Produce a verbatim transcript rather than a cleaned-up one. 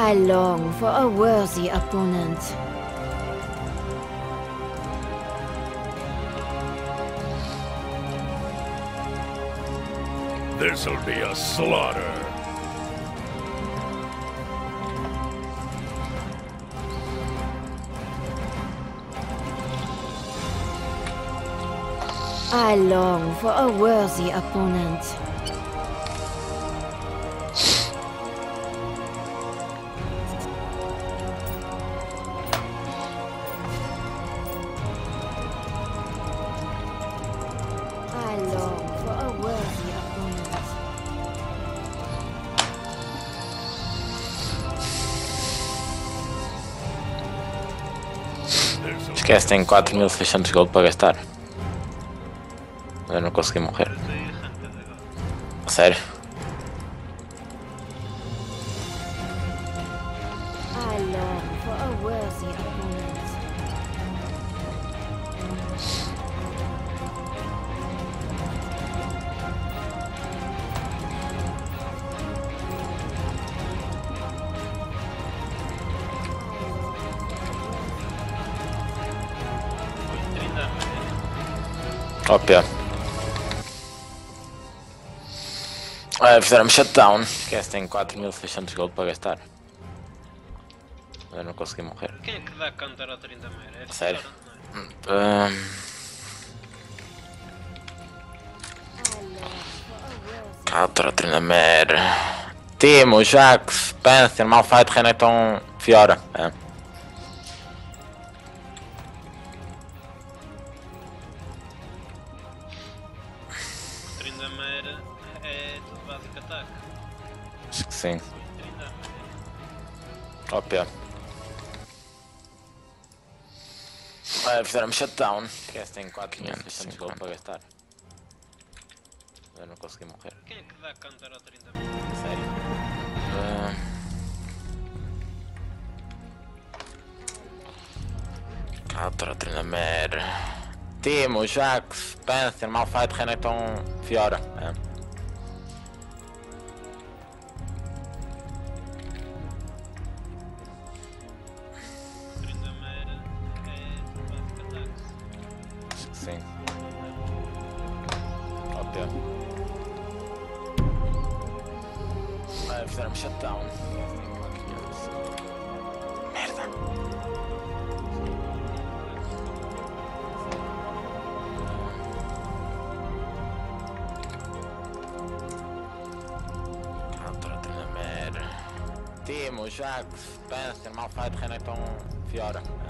I long for a worthy opponent. This'll be a slaughter. I long for a worthy opponent. I long for a worthy opponent. Esquece, tenho quatro mil e seiscentos gold para gastar. Eu não consegui morrer. Sério? I long for a worthy opponent. Óbvio. Ah, fizeram-me shutdown. Esquece, tenho quatro mil e seiscentos gold para gastar. Eu não consegui morrer. Quem é que dá counter ao Tryndamere? É Sério? restaurante, não é? Um... Counter Tryndamere. Timo, Jax, Spencer, Malphite, Renekton, Fiora. É. O Tryndamere é tudo básico ataque. Acho que sim. Tryndamere. Óbvio. Ah, fizeram-me shutdown. Esquece, tenho quatro mil e seiscentos gold para gastar. Eu não consegui morrer. Quem é que dá counter ao Tryndamere? Sério? Uh... Counter Tryndamere. Timo, Jax, Spencer, Malphite, Renekton, Fiora. É. O Tryndamere é tudo básico ataque. Acho que sim. Óbvio. Ah, fizeram-me shutdown. Merda. Counter Tryndamere. Timo, Jax, Spencer, Malphite, Renekton, Fiora.